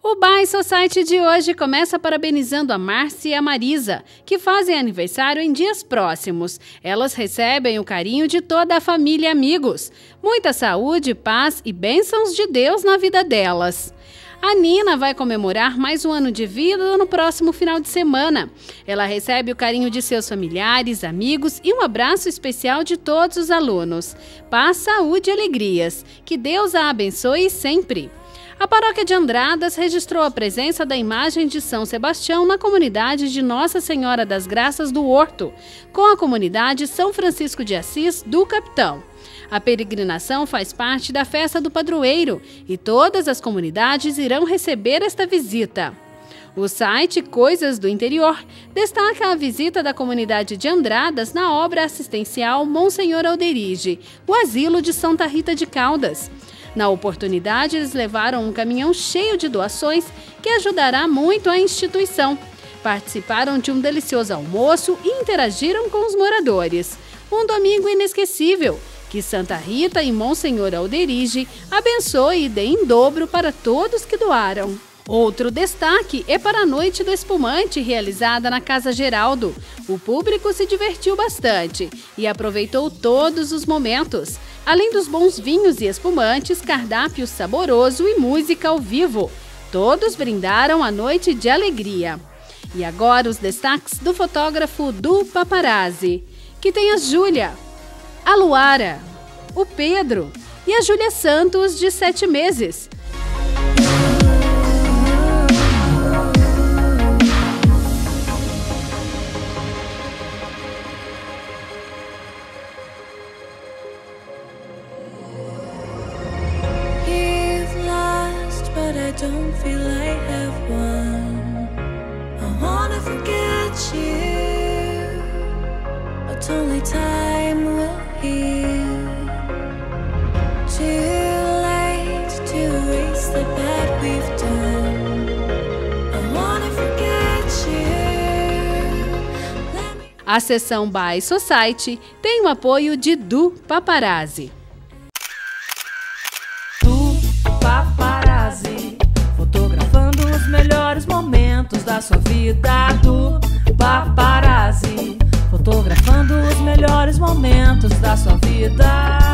O Bye Society de hoje começa parabenizando a Márcia e a Marisa, que fazem aniversário em dias próximos. Elas recebem o carinho de toda a família e amigos. Muita saúde, paz e bênçãos de Deus na vida delas. A Nina vai comemorar mais um ano de vida no próximo final de semana. Ela recebe o carinho de seus familiares, amigos e um abraço especial de todos os alunos. Paz, saúde e alegrias. Que Deus a abençoe sempre. A paróquia de Andradas registrou a presença da imagem de São Sebastião na comunidade de Nossa Senhora das Graças do Horto, com a comunidade São Francisco de Assis do Capitão. A peregrinação faz parte da festa do padroeiro e todas as comunidades irão receber esta visita. O site Coisas do Interior destaca a visita da comunidade de Andradas na obra assistencial Monsenhor Alderige, o asilo de Santa Rita de Caldas. Na oportunidade, eles levaram um caminhão cheio de doações que ajudará muito a instituição. Participaram de um delicioso almoço e interagiram com os moradores. Um domingo inesquecível. Que Santa Rita e Monsenhor Alderige abençoe e dê em dobro para todos que doaram. Outro destaque é para a Noite do Espumante, realizada na Casa Geraldo. O público se divertiu bastante e aproveitou todos os momentos. Além dos bons vinhos e espumantes, cardápio saboroso e música ao vivo. Todos brindaram a noite de alegria. E agora os destaques do fotógrafo do Paparazzi, que tem a Júlia, a Luara, o Pedro e a Júlia Santos, de 7 meses. I don't feel I have won. I wanna forget you, but only time will heal. Too late to erase the bad we've done. I wanna forget you. A seção Bye Society tem o apoio de Do Paparazzi. Fotografando os melhores momentos da sua vida. Do Paparazzi, fotografando os melhores momentos da sua vida.